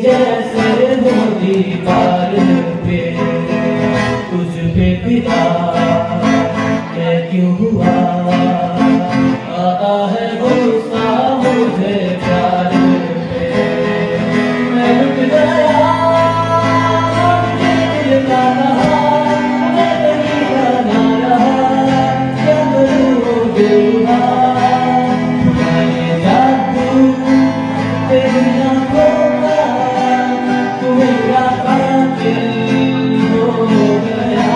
जैसे हो दीवार पे, तुझ पे फिदा मैं क्यों हुआ, आता है गुस्सा मुझे प्यार पे। मैं लुट गया मुझे दिल का रहा, मैं कहीं का ना रहा, क्या करूँ दूल्हा, मैं जादू तेरी आँखों का, तू मेरा कातिल हो गया।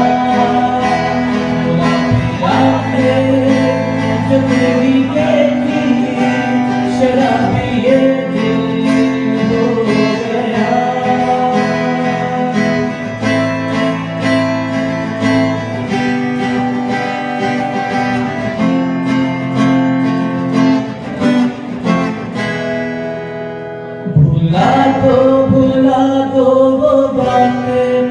जो तेरी बेटी शराबी ये दिल हो गया। भुला दो वो बातें